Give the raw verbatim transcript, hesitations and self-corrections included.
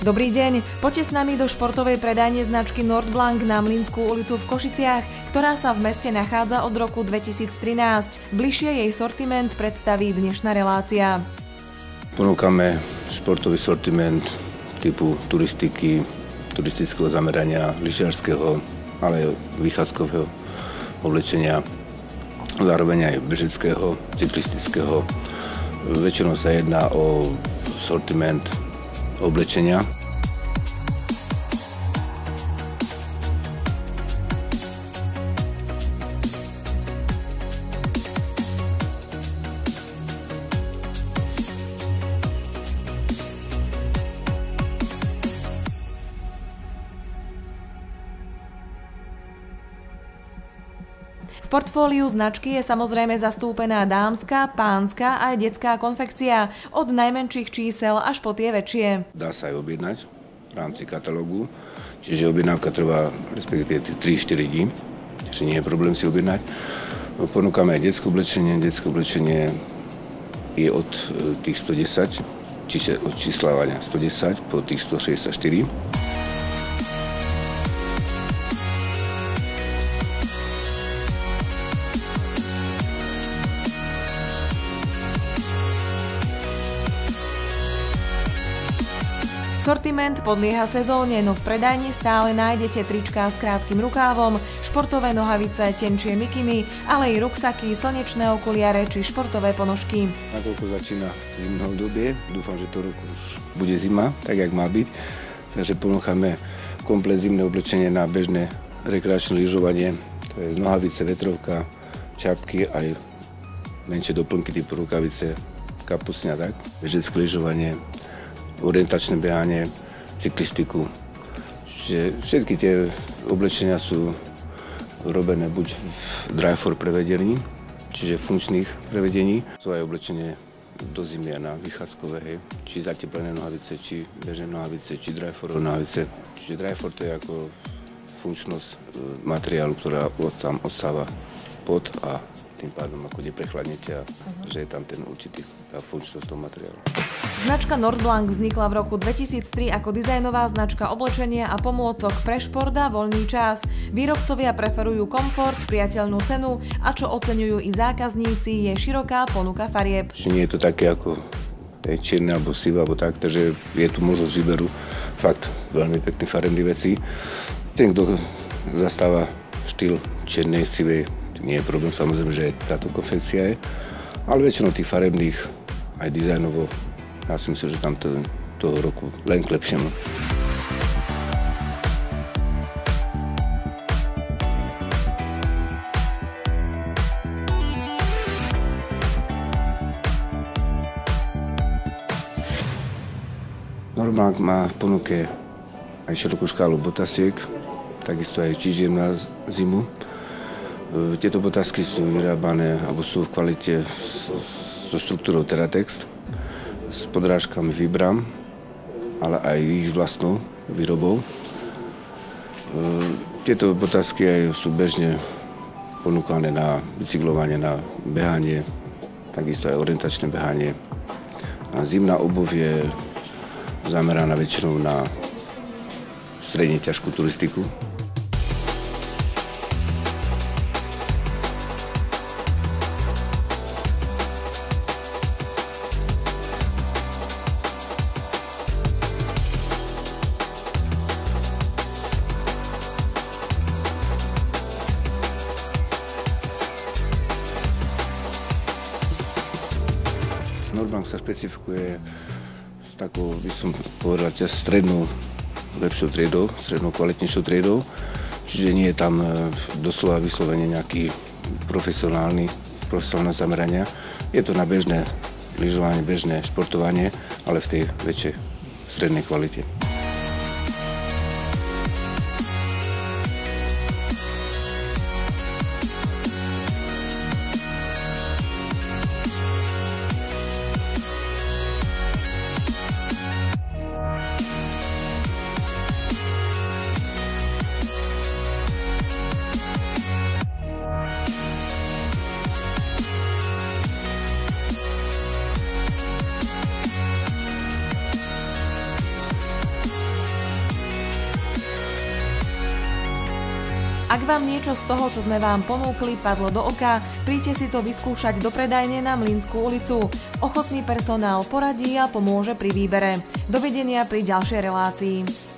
Dobrý deň, poďte s nami do športovej predajne značky Nordblank na Mlynskú ulicu v Košiciach, ktorá sa v meste nachádza od roku dvetisíctrinásť. Bližšie jej sortiment predstaví dnešná relácia. Ponúkame športový sortiment typu turistiky, turistického zamerania, lyžiarskeho, ale aj vychádzkového oblečenia, zároveň aj bežeckého, cyklistického. Väčšinou sa jedná o sortiment oblečenia. V portfóliu značky je samozrejme zastúpená dámska, pánska a aj detská konfekcia, od najmenších čísel až po tie väčšie. Dá sa aj objednať v rámci katalógu, čiže objednávka trvá respektíve tri štyri dní, čiže nie je problém si objednať. Ponúkame aj detské oblečenie, detské oblečenie je od tých sto desať, čiže od číslavania sto desať po tých sto šesťdesiatštyri. Sortiment podlieha sezóne, no v predajni stále nájdete tričká s krátkym rukávom, športové nohavice, tenčie mikiny, ale i ruksaky, slnečné okuliare či športové ponožky. Nakoľko začína zimné obdobie, dúfam, že to roku už bude zima, tak jak má byť. Takže ponúchame komplet zimné oblečenie na bežné rekreačné lyžovanie. To je nohavice, vetrovka, čapky, aj menšie doplnky typu rukavice, kapusňa, tak. Bežecké lyžovanie, orientačné behanie, cyklistiku. Čiže všetky tie oblečenia sú robené buď v dry-for prevedení, čiže funkčných prevedení. Sú aj oblečenie do zimy a na vychádzkové, hej. Či zateplené nohavice, či bežné nohavice, či dry-forové nohavice. Čiže dry-for to je ako funkčnosť materiálu, ktorá sám odsáva pot a tým pádom ako neprechladnete a uh-huh. že je tam ten určitý funkčnosť toho materiálu. Značka Nordblank vznikla v roku dvetisíctri ako dizajnová značka oblečenia a pomôcok pre šport a voľný čas. Výrobcovia preferujú komfort, priateľnú cenu a čo oceňujú i zákazníci, je široká ponuka farieb. Nie je to také ako čierne alebo sivé alebo tak, takže je tu možnosť výberu fakt veľmi pekných farebných vecí. Ten, kto zastáva štýl čiernej, sivej, nie je problém, samozrejme, že táto konfekcia je, ale väčšinou tých farebných aj dizajnovo, ja si myslím, že tam to, toho roku len k lepšiemu. Nordblank má v ponuke aj širokú škálu botasiek, takisto aj čižiem na zimu. Tieto botázky sú vyrábané, alebo sú v kvalite so štruktúrou Teratex, s podrážkami Vibram, ale aj ich vlastnou výrobou. Tieto botázky aj sú bežne ponúkané na bicyklovanie, na behanie, takisto aj orientačné behanie. A zimná obuv je zameraná väčšinou na stredne ťažkú turistiku. Nordblank sa špecifikuje s takou, by som povedal, strednou, lepšou triedou, strednou kvalitnejšou triedou. Čiže nie je tam doslova vyslovene nejaký profesionálny, profesionálne zamerania. Je to na bežné lyžovanie, bežné športovanie, ale v tej väčšej strednej kvalite. Ak vám niečo z toho, čo sme vám ponúkli, padlo do oka, príďte si to vyskúšať do predajne na Mlynskú ulicu. Ochotný personál poradí a pomôže pri výbere. Dovidenia pri ďalšej relácii.